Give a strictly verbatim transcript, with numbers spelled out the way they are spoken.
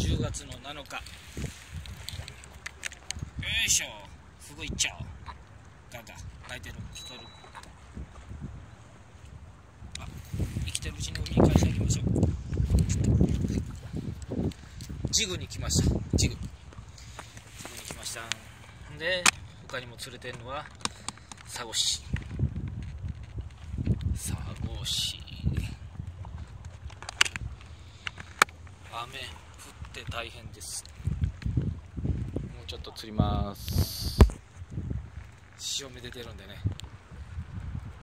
じゅうがつのなのか。よいしょ、すぐ行っちゃおう。ガガ泣いてる、聞こえる。あ、生きてるうちに海に返してあげましょう。ジグに来ました。ジグジグに来ました。で他にも釣れてるのはサゴシサゴシ雨降って大変です。もうちょっと釣ります。潮目出てるんでね。